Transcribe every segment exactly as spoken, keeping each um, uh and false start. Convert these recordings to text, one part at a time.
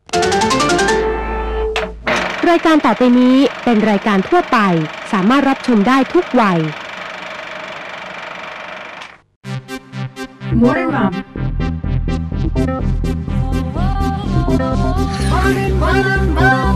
รายการต่อไปนี้เป็นรายการทั่วไปสามารถรับชมได้ทุกวัย Modern Mom Modern Mom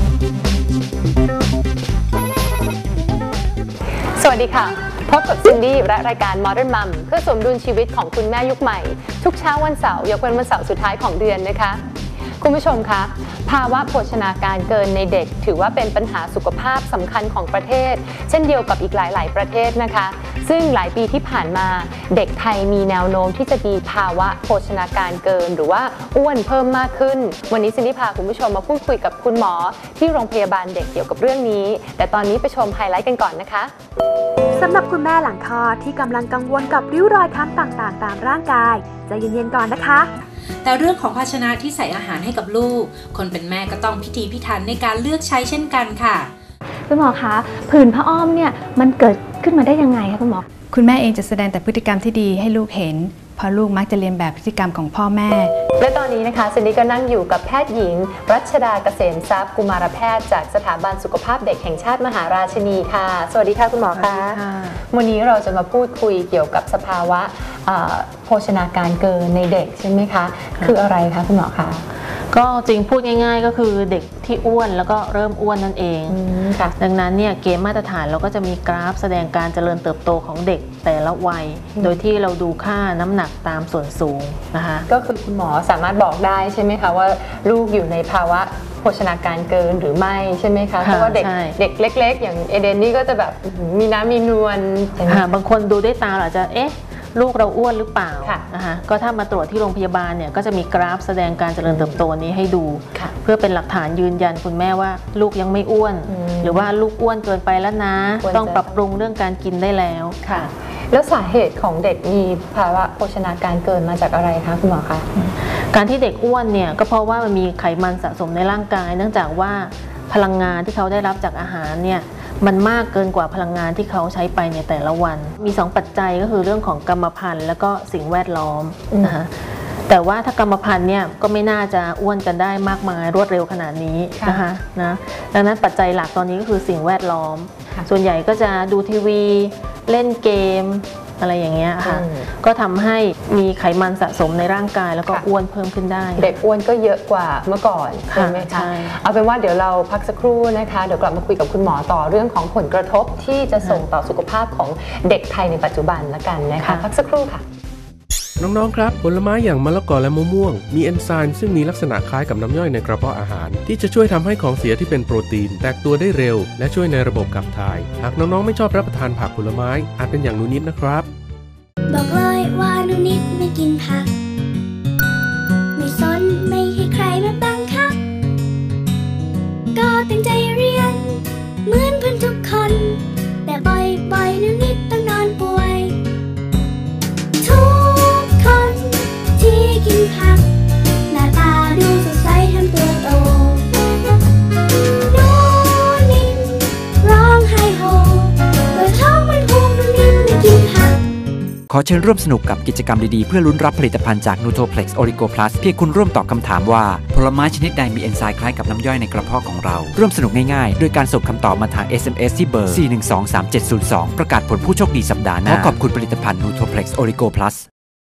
สวัสดีค่ะพบกับซินดี้และรายการ Modern Mom เพื่อสมดุลชีวิตของคุณแม่ยุคใหม่ทุกเช้าวันเสาร์ยกเว้นวันเสาร์สุดท้ายของเดือนนะคะคุณผู้ชมคะภาวะโภชนาการเกินในเด็กถือว่าเป็นปัญหาสุขภาพสำคัญของประเทศเช่นเดียวกับอีกหลายๆประเทศนะคะซึ่งหลายปีที่ผ่านมาเด็กไทยมีแนวโน้มที่จะมีภาวะโภชนาการเกินหรือว่าอ้วนเพิ่มมากขึ้นวันนี้ซินดี้พาคุณผู้ชมมาพูดคุยกับคุณหมอที่โรงพยาบาลเด็กเกี่ยวกับเรื่องนี้แต่ตอนนี้ไปชมไฮไลท์กันก่อนนะคะสำหรับคุณแม่หลังคลอดที่กำลังกังวลกับริ้วรอยค้ำต่างๆตามร่างกายใจเย็นๆก่อนนะคะแต่เรื่องของภาชนะที่ใส่อาหารให้กับลูกคนเป็นแม่ก็ต้องพิถีพิถันในการเลือกใช้เช่นกันค่ะคุณหมอคะผื่นผ้าอ้อมเนี่ยมันเกิดขึ้นมาได้ยังไงคะคุณหมอคุณแม่เองจะแสดงแต่พฤติกรรมที่ดีให้ลูกเห็นเพราะลูกมักจะเรียนแบบพฤติกรรมของพ่อแม่และตอนนี้นะคะซินดี้ก็นั่งอยู่กับแพทย์หญิงรัชดาเกษมทรัพย์กุมารแพทย์จากสถาบันสุขภาพเด็กแห่งชาติมหาราชินีค่ะสวัสดีค่ะคุณหมอคะวันนี้เราจะมาพูดคุยเกี่ยวกับสภาวะโภชนาการเกินในเด็กใช่ไหมคะคืออะไรคะคุณหมอคะก็จริงพูดง่ายๆก็คือเด็กที่อ้วนแล้วก็เริ่มอ้วนนั่นเองดังนั้นเนี่ยเกณฑ์มาตรฐานเราก็จะมีกราฟแสดงการเจริญเติบโตของเด็กแต่ละวัยโดยที่เราดูค่าน้ำหนักตามส่วนสูงนะคะก็คือคุณหมอสามารถบอกได้ใช่ไหมคะว่าลูกอยู่ในภาวะโภชนาการเกินหรือไม่ใช่ไหมคะเพราะว่าเด็กเด็กเล็กๆอย่างเอเดนนี่ก็จะแบบมีน้ำมีนวลบางคนดูด้วยตาเราจะเอ๊ะลูกเราอ้วนหรือเปล่านะคะก็ถ้ามาตรวจที่โรงพยาบาลเนี่ยก็จะมีกราฟแสดงการเจริญเติบโตนี้ให้ดูเพื่อเป็นหลักฐานยืนยันคุณแม่ว่าลูกยังไม่อ้วนหรือว่าลูกอ้วนเกินไปแล้วนะต้องปรับปรุงเรื่องการกินได้แล้วค่ะแล้วสาเหตุของเด็กมีภาวะโภชนาการเกินมาจากอะไรคะคุณหมอคะการที่เด็กอ้วนเนี่ยก็เพราะว่ามันมีไขมันสะสมในร่างกายเนื่องจากว่าพลังงานที่เขาได้รับจากอาหารเนี่ยมันมากเกินกว่าพลังงานที่เขาใช้ไปในแต่ละวันมีสองปัจจัยก็คือเรื่องของกรรมพันธุ์และก็สิ่งแวดล้อมนะคะแต่ว่าถ้ากรรมพันธุ์เนี่ยก็ไม่น่าจะอ้วนกันได้มากมายรวดเร็วขนาดนี้นะคะนะดังนั้นปัจจัยหลักตอนนี้ก็คือสิ่งแวดล้อมส่วนใหญ่ก็จะดูทีวีเล่นเกมอะไรอย่างเงี้ยค่ะก็ทำให้มีไขมันสะสมในร่างกายแล้วก็อ้วนเพิ่มขึ้นได้เด็กอ้วนก็เยอะกว่าเมื่อก่อนใช่ไหมคะเอาเป็นว่าเดี๋ยวเราพักสักครู่นะคะเดี๋ยวกลับมาคุยกับคุณหมอต่อเรื่องของผลกระทบที่จะส่งต่อสุขภาพของเด็กไทยในปัจจุบันละกันนะคะพักสักครู่ค่ะน้องๆครับผลไม้อย่างมะละกอและมะม่วงมีเอนไซม์ซึ่งมีลักษณะคล้ายกับน้ำย่อยในกระเพาะอาหารที่จะช่วยทำให้ของเสียที่เป็นโปรตีนแตกตัวได้เร็วและช่วยในระบบขับถ่ายหากน้องๆไม่ชอบรับประทานผักผลไม้อาจเป็นอย่างหนูนิดนะครับบอกเลยว่าหนูนิดไม่กินผักไม่สนไม่ให้ใครมาบังคับก็ตั้งใจเรียนเหมือนเพื่อนทุกคนแต่บ่อยๆหนูนิดต้องนอนป่วยทุกคนที่กินผักหน้าตาดูสดใสทำตัวโตหนูนิดร้องไห้โฮเมื่อท้องมันพูกหนูนิดไม่กินผักขอเชิญร่วมสนุกกับกิจกรรมดีๆเพื่อลุ้นรับผลิตภัณฑ์จาก Nutoplex Origo Plus เพียงคุณร่วมตอบคำถามว่าผลไม้ชนิดใดมีเอนไซม์คล้ายกับน้ำย่อยในกระเพาะของเราร่วมสนุกง่ายๆด้วยการส่งคำตอบมาทาง เอส เอ็ม เอส ที่เบอร์ สี่ หนึ่ง สอง สาม เจ็ด ศูนย์ สอง ประกาศผลผู้โชคดีสัปดาห์หน้าขอขอบคุณผลิตภัณฑ์ Nutoplex Origo Plus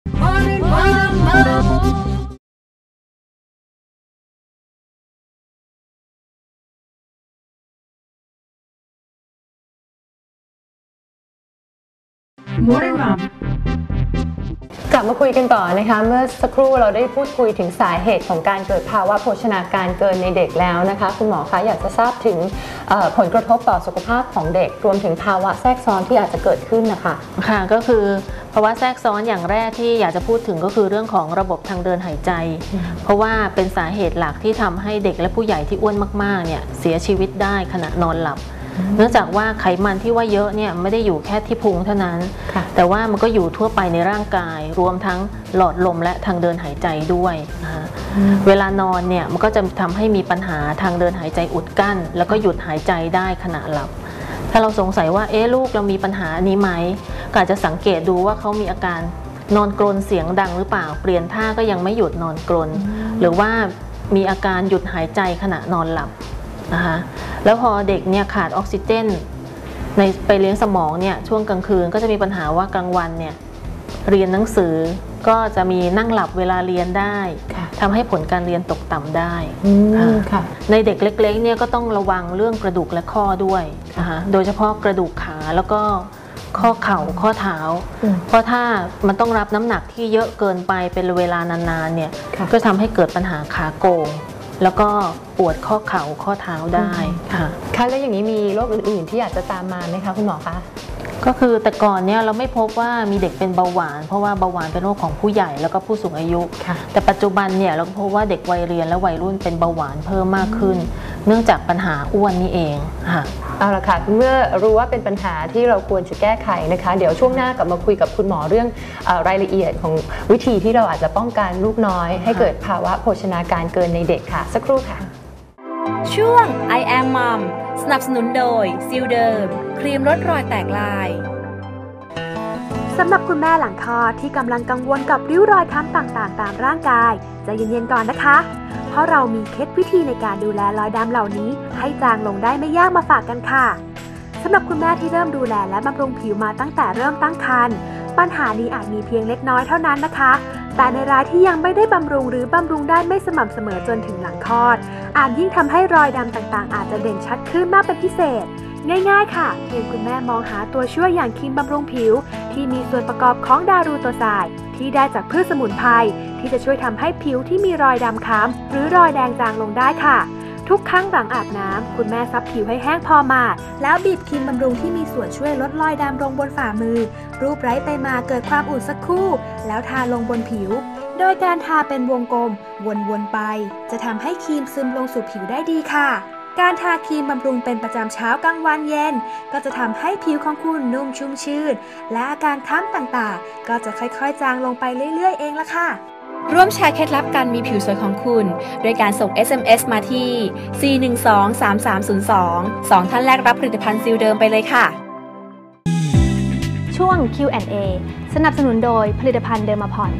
Modern Mom กลับมาคุยกันต่อนะคะเมื่อสักครู่เราได้พูดคุยถึงสาเหตุของการเกิดภาวะโภชนาการเกินในเด็กแล้วนะคะคุณหมอคะอยากจะทราบถึงผลกระทบต่อสุขภาพของเด็กรวมถึงภาวะแทรกซ้อนที่อาจจะเกิดขึ้นนะคะค่ะก็คือภาวะแทรกซ้อนอย่างแรกที่อยากจะพูดถึงก็คือเรื่องของระบบทางเดินหายใจเพราะว่าเป็นสาเหตุหลักที่ทำให้เด็กและผู้ใหญ่ที่อ้วนมากๆเนี่ยเสียชีวิตได้ขณะนอนหลับเนื่องจากว่าไขมันที่ว่าเยอะเนี่ยไม่ได้อยู่แค่ที่พุงเท่านั้นแต่ว่ามันก็อยู่ทั่วไปในร่างกายรวมทั้งหลอดลมและทางเดินหายใจด้วยนะคะเวลานอนเนี่ยมันก็จะทำให้มีปัญหาทางเดินหายใจอุดกั้นแล้วก็หยุดหายใจได้ขณะหลับถ้าเราสงสัยว่าเอ๊ะลูกเรามีปัญหานี้ไหมก็อาจจะสังเกตดูว่าเขามีอาการนอนกรนเสียงดังหรือเปล่าเปลี่ยนท่าก็ยังไม่หยุดนอนกรนหรือว่ามีอาการหยุดหายใจขณะนอนหลับนะคะแล้วพอเด็กเนี่ยขาดออกซิเจนในไปเลี้ยงสมองเนี่ยช่วงกลางคืนก็จะมีปัญหาว่ากลางวันเนี่ยเรียนหนังสือก็จะมีนั่งหลับเวลาเรียนได้ทำให้ผลการเรียนตกต่ำได้ในเด็กเล็กๆเนี่ยก็ต้องระวังเรื่องกระดูกและข้อด้วยนะคะโดยเฉพาะกระดูกขาแล้วก็ข้อเข่าข้อเท้าเพราะถ้ามันต้องรับน้ำหนักที่เยอะเกินไปเป็นเวลานานๆเนี่ยก็ทำให้เกิดปัญหาขาโกงแล้วก็ปวดข้อเข่าข้อเท้าได้ค่ะค่ะแล้วอย่างนี้มีโรคอื่นๆที่อาจจะตามมาไหมคะคุณหมอคะก็คือแต่ก่อนเนี่ยเราไม่พบว่ามีเด็กเป็นเบาหวานเพราะว่าเบาหวานเป็นโรคของผู้ใหญ่แล้วก็ผู้สูงอายุแต่ปัจจุบันเนี่ยเราพบว่าเด็กวัยเรียนและวัยรุ่นเป็นเบาหวานเพิ่มมากขึ้นเนื่องจากปัญหาอ้วนนี่เองค่ะเอาละค่ะเมื่อรู้ว่าเป็นปัญหาที่เราควรจะแก้ไขนะคะเดี๋ยวช่วงหน้ากลับมาคุยกับคุณหมอเรื่องเอ่อรายละเอียดของวิธีที่เราอาจจะป้องกันลูกน้อยให้เกิดภาวะโภชนาการเกินในเด็กค่ะสักครู่ค่ะช่วง I am Mom สนับสนุนโดยซิลเดิมครีมลดรอยแตกลายสำหรับคุณแม่หลังคลอดที่กำลังกังวลกับริ้วรอยค้ำต่างๆตามร่างกายใจเย็นๆก่อนนะคะเพราะเรามีเคล็ดวิธีในการดูแลรอยดำเหล่านี้ให้จางลงได้ไม่ยากมาฝากกันค่ะสำหรับคุณแม่ที่เริ่มดูแลและบำรุงผิวมาตั้งแต่เริ่มตั้งครรภ์ปัญหานี้อาจมีเพียงเล็กน้อยเท่านั้นนะคะแต่ในรายที่ยังไม่ได้บำรุงหรือบำรุงได้ไม่สม่ำเสมอจนถึงหลังคลอดอาจยิ่งทำให้รอยดำต่างๆอาจจะเด่นชัดขึ้นมากเป็นพิเศษง่ายๆค่ะเพียงคุณแม่มองหาตัวช่วยอย่างครีมบำรุงผิวที่มีส่วนประกอบของดารูโตไซด์ที่ได้จากพืชสมุนไพรที่จะช่วยทำให้ผิวที่มีรอยดำคล้ำหรือรอยแดงจางลงได้ค่ะทุกครั้งหลังอาบน้ำคุณแม่ซับผิวให้แห้งพอมาแล้วบีบครีมบำรุงที่มีส่วนช่วยลดรอยดำลงบนฝ่ามือรูปไร้ไปมาเกิดความอุ่นสักครู่แล้วทาลงบนผิวโดยการทาเป็นวงกลมวนๆไปจะทำให้ครีมซึมลงสู่ผิวได้ดีค่ะการทาครีมบำรุงเป็นประจำเช้ากลางวันเย็นก็จะทำให้ผิวของคุณนุ่มชุ่มชื่นและอาการคล้ำต่างๆก็จะค่อยๆจางลงไปเรื่อยๆเองละค่ะร่วมแชร์เคล็ดลับการมีผิวสวยของคุณโดยการส่ง เอส เอ็ม เอส มาที่ สี่ หนึ่ง สอง สาม สาม ศูนย์ สอง สองท่านแรกรับผลิตภัณฑ์ซิลเดิมไปเลยค่ะช่วง คิว แอนด์ เอ สนับสนุนโดยผลิตภัณฑ์เดอร์มาพอน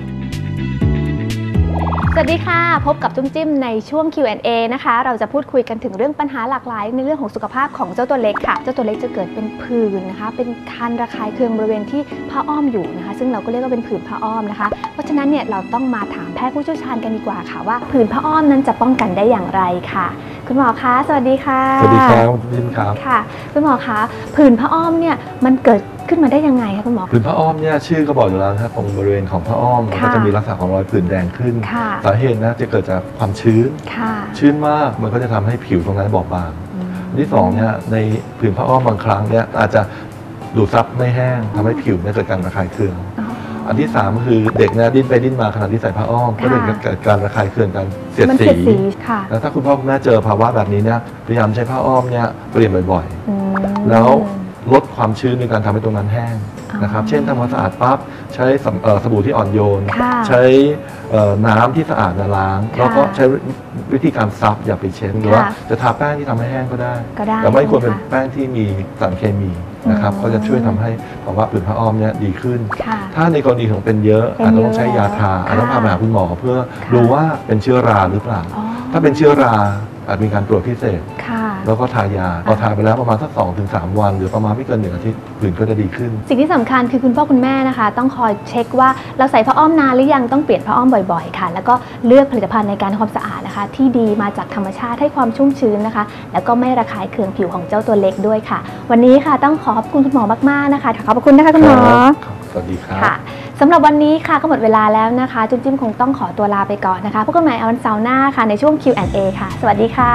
สวัสดีค่ะพบกับจุ้มจิ้มในช่วง คิว แอนด์ เอ นะคะเราจะพูดคุยกันถึงเรื่องปัญหาหลากหลายในเรื่องของสุขภาพของเจ้าตัวเล็กค่ะเจ้าตัวเล็กจะเกิดเป็นผื่นนะคะเป็นคันระคายเคืองบริเวณที่ผ้าอ้อมอยู่นะคะซึ่งเราก็เรียกว่าเป็นผื่นผ้าอ้อมนะคะเพราะฉะนั้นเนี่ยเราต้องมาถามแพทย์ผู้เชี่ยวชาญกันดีกว่าค่ะว่าผื่นผ้าอ้อมนั้นจะป้องกันได้อย่างไรค่ะคุณหมอคะสวัสดีค่ะสวัสดีครับคุณพิมพ์ครับค่ะคุณหมอคะผื่นผ้าอ้อมเนี่ยมันเกิดขึ้นมาได้ยังไงคะคุณหมอผื่นผ้าอ้อมเนี่ยชื่อก็บอกอยู่แล้วนะครับตรงบริเวณของผ้าอ้อมก็จะมีลักษณะของรอยผื่นแดงขึ้นสาเหตุนะจะเกิดจากความชื้นชื้นมากมันก็จะทำให้ผิวตรงนั้นบอบบางที่สองเนี่ยในผื่นผ้าอ้อมบางครั้งเนี่ยอาจจะดูดซับไม่แห้งทำให้ผิวเนี่ยเกิดการระคายเคืองอันที่สามคือเด็กเนี่ยดิ้นไปดิ้นมาขณะที่ใส่ผ้าอ้อมก็เกิดการระคายเคืองการเสียดสีแล้วถ้าคุณพ่อคุณแม่เจอภาวะแบบนี้เนี่ยพยายามใช้ผ้าอ้อมเนี่ยเปลี่ยนบ่อยๆแล้วลดความชื้นในการทำให้ตรงนั้นแห้งนะครับเช่นทำความสะอาดปั๊บใช้สบู่ที่อ่อนโยนใช้น้ำที่สะอาดล้างแล้วก็ใช้วิธีการซับอย่าไปเช็ดหรือว่าจะทาแป้งที่ทำให้แห้งก็ได้แต่ไม่ควรเป็นแป้งที่มีสารเคมีนะครับก็จะช่วยทำให้ภาวะผื่นผ้าอ้อมเนี่ยดีขึ้นถ้าในกรณีของเป็นเยอะอาจจะต้องใช้ยาทาอาจจะต้องพาไปหาคุณหมอเพื่อดูว่าเป็นเชื้อราหรือเปล่าถ้าเป็นเชื้อราอาจมีการตรวจพิเศษแล้วก็ทายาพอทาไปแล้วประมาณสักสองถึงสามวันหรือประมาณไม่เกินหนึ่งอาทิตย์ผื่นก็จะดีขึ้นสิ่งที่สำคัญคือคุณพ่อคุณแม่นะคะต้องคอยเช็คว่าเราใส่ผ้าอ้อมนานหรือยังต้องเปลี่ยนผ้าอ้อมบ่อยๆค่ะแล้วก็เลือกผลิตภัณฑ์ในการทำความสะอาดนะคะที่ดีมาจากธรรมชาติให้ความชุ่มชื้นนะคะแล้วก็ไม่ระคายเคืองผิวของเจ้าตัวเล็กด้วยค่ะวันนี้ค่ะต้องขอบคุณคุณหมอมากๆนะคะขอบคุณนะคะคุณหมอสวัสดีครับค่ะสำหรับวันนี้ค่ะก็หมดเวลาแล้วนะคะจุ๊มจิ้มคงต้องขอตัวลาไปก่อนนะคะพบกันใหม่วันเสาร์หน้าค่ะในช่วง คิว แอนด์ เอ ค่ะสวัสดีค่ะ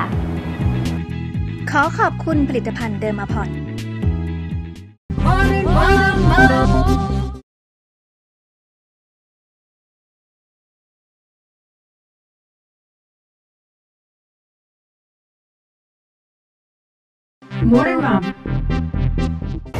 ขอขอบคุณผลิตภัณฑ์เดอร์มาพอน Modern Mom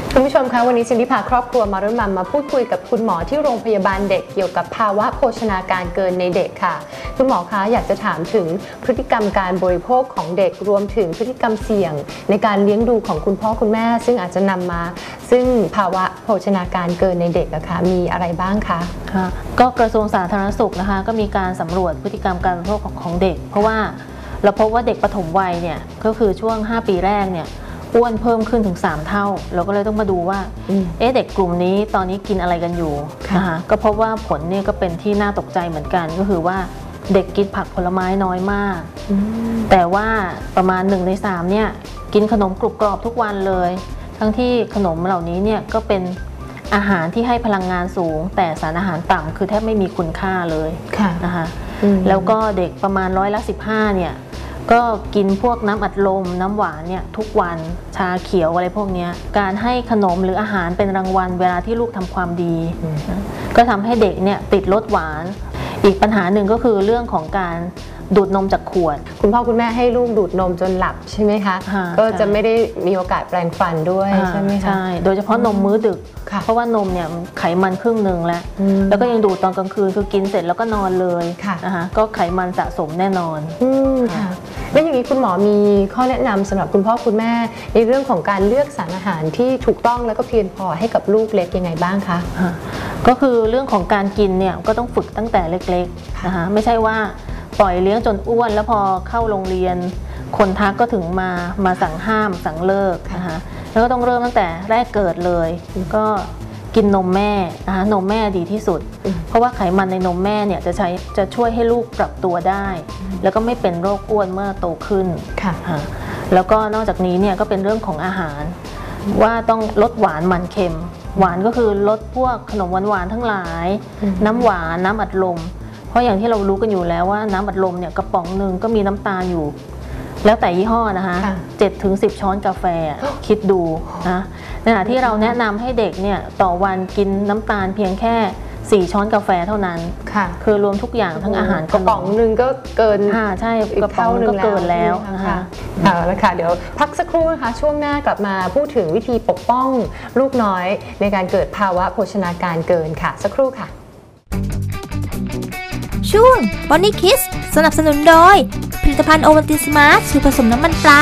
คุณผู้ชมคะวันนี้ซินดี้พาครอบครัวมารุ่นมัมมาพูดคุยกับคุณหมอที่โรงพยาบาลเด็กเกี่ยวกับภาวะโภชนาการเกินในเด็กค่ะคุณหมอคะอยากจะถามถึงพฤติกรรมการบริโภคของเด็กรวมถึงพฤติกรรมเสี่ยงในการเลี้ยงดูของคุณพ่อคุณแม่ซึ่งอาจจะนำมาซึ่งภาวะโภชนาการเกินในเด็กอะคะมีอะไรบ้างคะค่ะก็กระทรวงสาธารณสุขนะคะก็มีการสำรวจพฤติกรรมการบริโภคของเด็กเพราะว่าเราพบว่าเด็กปฐมวัยเนี่ยก็คือช่วงห้าปีแรกเนี่ยอ้วนเพิ่มขึ้นถึงสามเท่าเราก็เลยต้องมาดูว่าเอ๊ะเด็กกลุ่มนี้ตอนนี้กินอะไรกันอยู่นะคะก็พบว่าผลเนี่ยก็เป็นที่น่าตกใจเหมือนกันก็คือว่าเด็กกินผักผลไม้น้อยมากแต่ว่าประมาณหนึ่งในสามเนี่ยกินขนมกรุบกรอบทุกวันเลยทั้งที่ขนมเหล่านี้เนี่ยก็เป็นอาหารที่ให้พลังงานสูงแต่สารอาหารต่ำคือแทบไม่มีคุณค่าเลยนะคะแล้วก็เด็กประมาณร้อยละสิบห้าเนี่ยก็กินพวกน้ำอัดลมน้ำหวานเนี่ยทุกวันชาเขียวอะไรพวกนี้การให้ขนมหรืออาหารเป็นรางวัลเวลาที่ลูกทำความดีก็ทำให้เด็กเนี่ยติดรสหวานอีกปัญหาหนึ่งก็คือเรื่องของการดูดนมจากขวดคุณพ่อคุณแม่ให้ลูกดูดนมจนหลับใช่ไหมคะก็จะไม่ได้มีโอกาสแปรงฟันด้วยใช่ไหมคะใช่โดยเฉพาะนมมื้อดึกเพราะว่านมเนี่ยไขมันครึ่งหนึ่งแล้วแล้วก็ยังดูดตอนกลางคืนคือกินเสร็จแล้วก็นอนเลยนะคะก็ไขมันสะสมแน่นอนค่ะแล้วอย่างนี้คุณหมอมีข้อแนะนำสำหรับคุณพ่อคุณแม่ในเรื่องของการเลือกสารอาหารที่ถูกต้องแล้วก็เพียงพอให้กับลูกเล็กยังไงบ้างคะก็คือเรื่องของการกินเนี่ยก็ต้องฝึกตั้งแต่เล็กๆนะคะไม่ใช่ว่าปล่อยเลี้ยงจนอ้วนแล้วพอเข้าโรงเรียนคนทักก็ถึงมามาสั่งห้ามสั่งเลิกนะคะแล้วก็ต้องเริ่มตั้งแต่แรกเกิดเลยก็กินนมแม่นะคะนมแม่ดีที่สุดเพราะว่าไขมันในนมแม่เนี่ยจะใช้จะช่วยให้ลูกปรับตัวได้แล้วก็ไม่เป็นโรคอ้วนเมื่อโตขึ้นค่ะแล้วก็นอกจากนี้เนี่ยก็เป็นเรื่องของอาหารว่าต้องลดหวานมันเค็มหวานก็คือลดพวกขนมหวานๆทั้งหลายน้ำหวานน้ำอัดลมเพราะอย่างที่เรารู้กันอยู่แล้วว่าน้ำอัดลมเนี่ยกระป๋องหนึ่งก็มีน้ำตาลอยู่แล้วแต่ยี่ห้อนะคะเจ็ดถึงสิบช้อนกาแฟคิดดูนะในขณะที่เราแนะนำให้เด็กเนี่ยต่อวันกินน้ำตาลเพียงแค่สี่ช้อนกาแฟเท่านั้นคือรวมทุกอย่างทั้งอาหารกระป๋องหนึ่งก็เกินใช่กระป๋องนึงก็เกินแล้วนะคะค่ะแล้วค่ะเดี๋ยวพักสักครู่นะคะช่วงหน้ากลับมาพูดถึงวิธีปกป้องลูกน้อยในการเกิดภาวะโภชนาการเกินค่ะสักครู่ค่ะช่วง Bonnie Kids สนับสนุนโดยผลิตภัณฑ์โอวัลตินสมาร์ทสูตรผสมน้ำมันปลา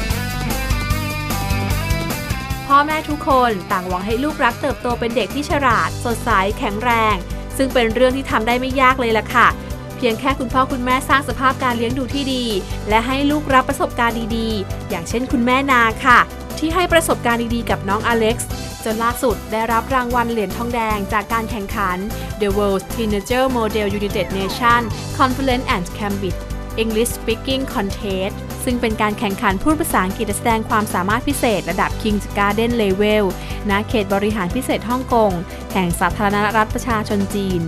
พ่อแม่ทุกคนต่างหวังให้ลูกรักเติบโตเป็นเด็กที่ฉลาดสดใสแข็งแรงซึ่งเป็นเรื่องที่ทำได้ไม่ยากเลยล่ะค่ะเพียงแค่คุณพ่อคุณแม่สร้างสภาพการเลี้ยงดูที่ดีและให้ลูกรับประสบการณ์ดีๆอย่างเช่นคุณแม่นาค่ะที่ให้ประสบการณ์ดีๆกับน้องอเล็กซ์จนล่าสุดได้รับรางวัลเหรียญทองแดงจากการแข่งขัน The World's Teenager Model United Nations Conference and Cambridge English Speaking Contest ซึ่งเป็นการแข่งขันพูดภาษาอังกฤษแสดงความสามารถพิเศษระดับ King's Garden Level ณ เขตบริหารพิเศษฮ่องกงแห่งสาธารณรัฐประชาชนจีน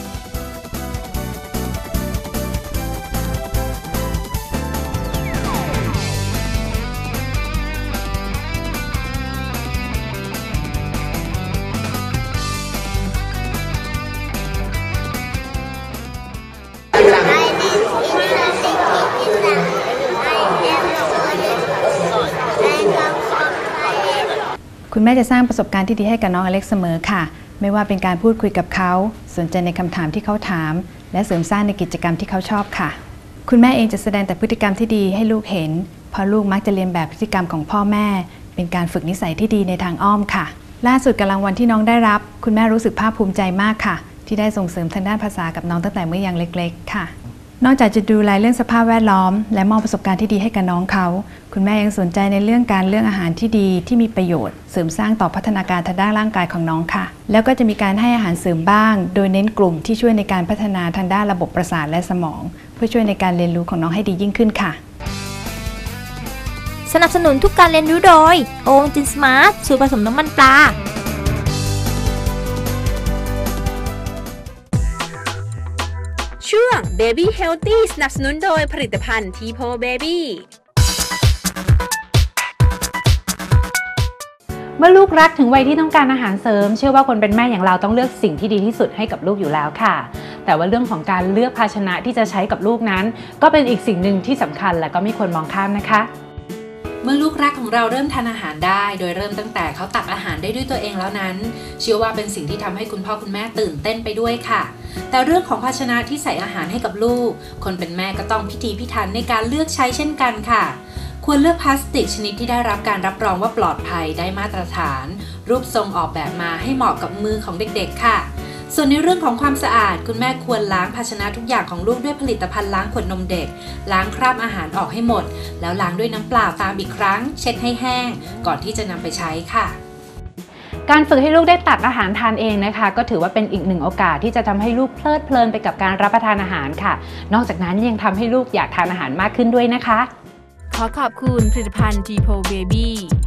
คุณแม่จะสร้างประสบการณ์ที่ดีให้กับน้องอเล็กซ์เสมอค่ะไม่ว่าเป็นการพูดคุยกับเขาสนใจในคำถามที่เขาถามและเสริมสร้างในกิจกรรมที่เขาชอบค่ะคุณแม่เองจะแสดงแต่พฤติกรรมที่ดีให้ลูกเห็นเพราะลูกมักจะเรียนแบบพฤติกรรมของพ่อแม่เป็นการฝึกนิสัยที่ดีในทางอ้อมค่ะล่าสุดกับรางวัลที่น้องได้รับคุณแม่รู้สึกภาคภูมิใจมากค่ะที่ได้ส่งเสริมทางด้านภาษากับน้องตั้งแต่เมื่อยังเล็กๆค่ะนอกจากจะดูแลเรื่องสภาพแวดล้อมและมอบประสบการณ์ที่ดีให้กับน้องเขาคุณแม่ยังสนใจในเรื่องการเลือกอาหารที่ดีที่มีประโยชน์เสริมสร้างต่อพัฒนาการทางด้านร่างกายของน้องค่ะแล้วก็จะมีการให้อาหารเสริมบ้างโดยเน้นกลุ่มที่ช่วยในการพัฒนาทางด้านระบบประสาทและสมองเพื่อช่วยในการเรียนรู้ของน้องให้ดียิ่งขึ้นค่ะสนับสนุนทุกการเรียนรู้โดยโอวัลตินสมาร์ทสูตรผสมน้ำมันปลาช่วง Baby Healthy สนับสนุนโดยผลิตภัณฑ์ ที โพ Baby เมื่อลูกรักถึงวัยที่ต้องการอาหารเสริมเชื่อว่าคนเป็นแม่อย่างเราต้องเลือกสิ่งที่ดีที่สุดให้กับลูกอยู่แล้วค่ะแต่ว่าเรื่องของการเลือกภาชนะที่จะใช้กับลูกนั้นก็เป็นอีกสิ่งหนึ่งที่สำคัญและก็ไม่ควรมองข้ามนะคะเมื่อลูกรักของเราเริ่มทานอาหารได้โดยเริ่มตั้งแต่เขาตักอาหารได้ด้วยตัวเองแล้วนั้นเชื่อว่าเป็นสิ่งที่ทำให้คุณพ่อคุณแม่ตื่นเต้นไปด้วยค่ะแต่เรื่องของภาชนะที่ใส่อาหารให้กับลูกคนเป็นแม่ก็ต้องพิถีพิถันในการเลือกใช้เช่นกันค่ะควรเลือกพลาสติกชนิดที่ได้รับการรับรองว่าปลอดภัยได้มาตรฐานรูปทรงออกแบบมาให้เหมาะกับมือของเด็กๆค่ะส่วนในเรื่องของความสะอาดคุณแม่ควรล้างภาชนะทุกอย่างของลูกด้วยผลิตภัณฑ์ล้างขวดนมเด็กล้างคราบอาหารออกให้หมดแล้วล้างด้วยน้ำเปล่าตามอีกครั้งเช็ดให้แห้งก่อนที่จะนำไปใช้ค่ะการฝึกให้ลูกได้ตักอาหารทานเองนะคะก็ถือว่าเป็นอีกหนึ่งโอกาสที่จะทำให้ลูกเพลิดเพลินไปกับการรับประทานอาหารค่ะนอกจากนั้นยังทำให้ลูกอยากทานอาหารมากขึ้นด้วยนะคะขอขอบคุณผลิตภัณฑ์ จี โฟร์ Baby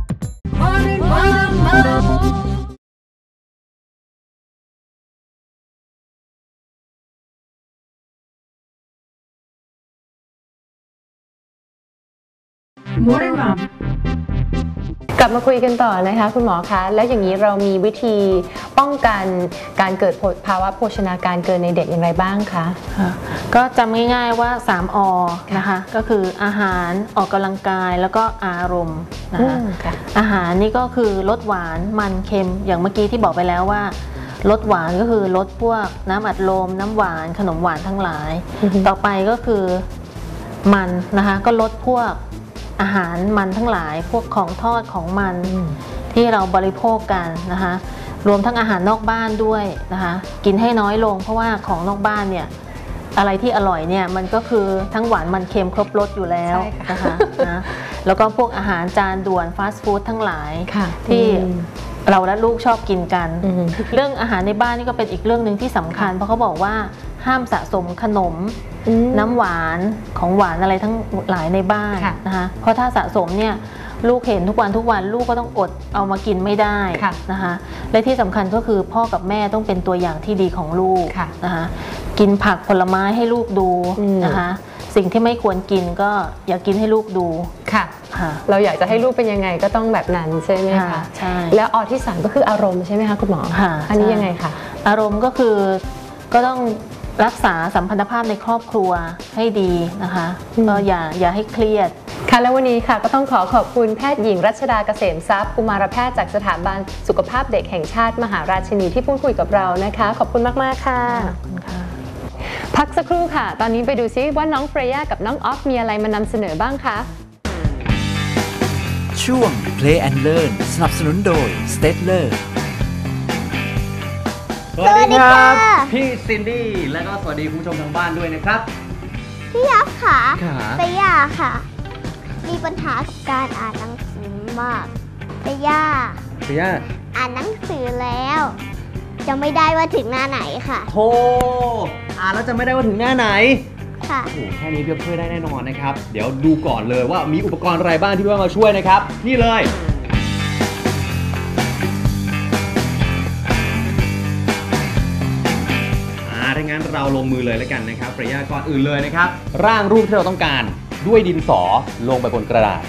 Modern Mom กลับมาคุยกันต่อนะคะคุณหมอคะแล้วอย่างนี้เรามีวิธีป้องกันการเกิดภาวะโภชนาการเกินในเด็กอย่างไรบ้างคะก็จำง่ายๆว่าสามอนะคะก็คืออาหารออกกำลังกายแล้วก็อารมณ์นะคะอาหารนี่ก็คือลดหวานมันเค็มอย่างเมื่อกี้ที่บอกไปแล้วว่าลดหวานก็คือลดพวกน้ำอัดลมน้ำหวานขนมหวานทั้งหลายต่อไปก็คือมันนะคะก็ลดพวกอาหารมันทั้งหลายพวกของทอดของมันที่เราบริโภคกันนะคะรวมทั้งอาหารนอกบ้านด้วยนะคะกินให้น้อยลงเพราะว่าของนอกบ้านเนี่ยอะไรที่อร่อยเนี่ยมันก็คือทั้งหวานมันเค็มครบรสอยู่แล้วนะคะนะแล้วก็พวกอาหารจานด่วนฟาสต์ฟู้ดทั้งหลายที่เราและลูกชอบกินกันเรื่องอาหารในบ้านนี่ก็เป็นอีกเรื่องหนึ่งที่สำคัญเพราะเขาบอกว่าห้ามสะสมขนมน้ำหวานของหวานอะไรทั้งหลายในบ้านนะคะเพราะถ้าสะสมเนี่ยลูกเห็นทุกวันทุกวันลูกก็ต้องอดเอามากินไม่ได้นะคะและที่สำคัญก็คือพ่อกับแม่ต้องเป็นตัวอย่างที่ดีของลูกนะคะกินผักผลไม้ให้ลูกดูนะคะสิ่งที่ไม่ควรกินก็อย่ากินให้ลูกดูค่ะเราอยากจะให้ลูกเป็นยังไงก็ต้องแบบนั้นใช่ไหมคะใช่แล้วอที่สามก็คืออารมณ์ใช่ไหมคะคุณหมออันนี้ยังไงคะอารมณ์ก็คือก็ต้องรักษาสัมพันธภาพในครอบครัวให้ดีนะคะก็อย่าอย่าให้เครียดค่ะแล้ววันนี้ค่ะก็ต้องขอขอบคุณแพทย์หญิงรัชดาเกษมทรัพย์กุมารแพทย์จากสถาบันสุขภาพเด็กแห่งชาติมหาราชินีที่พูดคุยกับเรานะคะขอบคุณมากๆค่ะพักสักครู่ค่ะตอนนี้ไปดูซิว่าน้องเฟรย่ากับน้องออฟมีอะไรมานำเสนอบ้างคะช่วง Play and Learn สนับสนุนโดย Stedler สวัสดีครับพี่ซินดี้และก็สวัสดีคุณผู้ชมทางบ้านด้วยนะครับพี่ยักษ์ค่ะเตย่าค่ะมีปัญหากับการอ่านหนังสือมากเตย่าเตย่าอ่านหนังสือแล้วจะไม่ได้ว่าถึงหน้าไหนค่ะโธ่อ่านแล้วจะไม่ได้ว่าถึงหน้าไหนค่ะโอ้โหแค่นี้เพียบช่วยได้แน่นอนนะครับเดี๋ยวดูก่อนเลยว่ามีอุปกรณ์อะไรบ้างที่พี่ว่ามาช่วยนะครับนี่เลยถ้างั้นเราลงมือเลยแล้วกันนะครับเฟรย่าก่อนอื่นเลยนะครับร่างรูปที่เราต้องการด้วยดินสอลงไปบนกระดาษ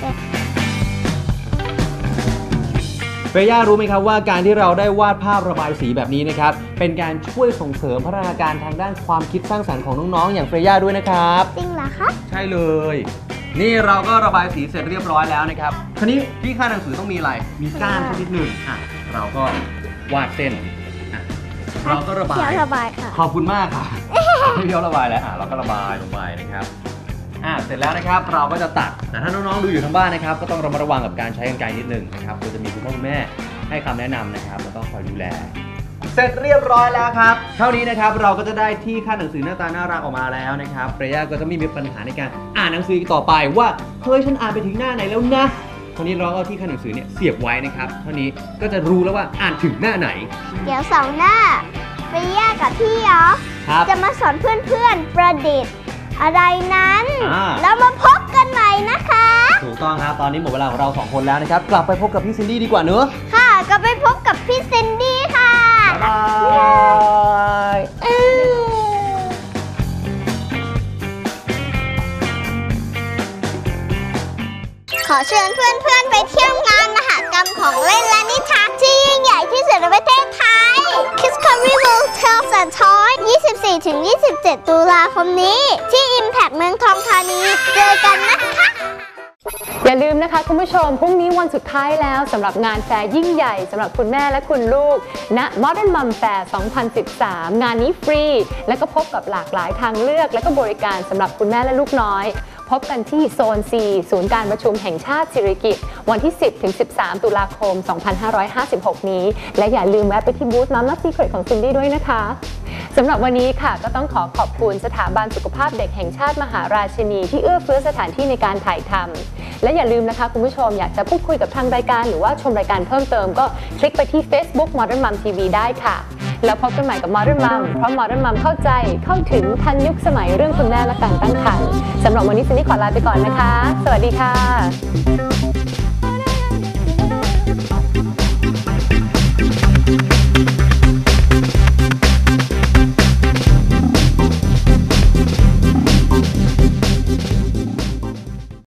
เฟรย่ารู้ไหมครับว่าการที่เราได้วาดภาพระบายสีแบบนี้นะครับเป็นการช่วยส่งเสริมพัฒนาการทางด้านความคิดสร้างสรรค์ของน้องๆอย่างเฟรย่าด้วยนะครับจริงเหรอคะใช่เลยนี่เราก็ระบายสีเสร็จเรียบร้อยแล้วนะครับคราวนี้ที่ข้างหนังสือต้องมีอะไรมีก้านสักนิดหนึ่งอ่ะเราก็วาดเส้นเราก็ระบายเขียวระบายค่ะขอบคุณมากค่ะเขียวระบายแล้วอ่ะเราก็ระบายลงไปนะครับอ่ะเสร็จแล้วนะครับเราก็จะตัดแต่ถ้าน้องๆดูอยู่ทางบ้านนะครับก็ต้องระมัดระวังกับการใช้กรรไกรนิดนึงนะครับเราจะมีคุณพ่อคุณแม่ให้คำแนะนำนะครับแล้วก็คอยดูแลเสร็จเรียบร้อยแล้วครับเท่านี้นะครับเราก็จะได้ที่ขั้นหนังสือหน้าตาน่ารักออกมาแล้วนะครับเฟรย่าก็จะไม่มีปัญหาในการอ่านหนังสือต่อไปว่าเฮ้ยฉันอ่านไปถึงหน้าไหนแล้วนะคราวนี้เราเอาที่ขั้นหนังสือเนี่ยเสียบไว้นะครับเท่านี้ก็จะรู้แล้วว่าอ่านถึงหน้าไหนเดี๋ยวสองหน้าเฟรย่ากับพี่ออฟจะมาสอนเพื่อนๆประดิษฐ์อะไรนั้นแล้วมาพบกันใหม่นะคะถูกต้องครับตอนนี้หมดเวลาของเราสองคนแล้วนะครับกลับไปพบกับพี่ซินดี้ดีกว่าเนอะค่ะกลับไปพบกับพี่ซินดี้ค่ะบ๊ายบายขอเชิญเพื่อนๆไปเที่ยวงานมหกรรมของเล่นและนิทานที่ยิ่งใหญ่ที่สุดในประเทศไทย Discovery World Tales and Toys ยี่สิบสี่ถึงยี่สิบเจ็ด ตุลาคมนี้ที่ Impact เมืองทองธานีเจอกันนะคะอย่าลืมนะคะคุณผู้ชมพรุ่งนี้วันสุดท้ายแล้วสำหรับงานแฟร์ยิ่งใหญ่สำหรับคุณแม่และคุณลูกณ Modern Mom Fair สองพันสิบสาม งานนี้ฟรีและก็พบกับหลากหลายทางเลือกและก็บริการสำหรับคุณแม่และลูกน้อยพบกันที่โซน ซี ศูนย์การประชุมแห่งชาติสิริกิติ์วันที่ สิบถึงสิบสาม ตุลาคม สองพันห้าร้อยห้าสิบหก นี้และอย่าลืมแวะไปที่บูธ Mama Secret ของซินดี้ด้วยนะคะสำหรับวันนี้ค่ะก็ต้องขอขอบคุณสถาบันสุขภาพเด็กแห่งชาติมหาราชินีที่เอื้อเฟื้อสถานที่ในการถ่ายทำและอย่าลืมนะคะคุณผู้ชมอยากจะพูดคุยกับทางรายการหรือว่าชมรายการเพิ่มเติมก็คลิกไปที่ Facebook Modern Mom ที วี ได้ค่ะแล้วพบกันใหม่กับ Modern Mom เพราะ Modern Mom เข้าใจเข้าถึงทันยุคสมัยเรื่องคุณแม่และการตั้งครรภ์สำหรับวันนี้ซินดี้ขอลาไปก่อนนะคะสวัสดีค่ะ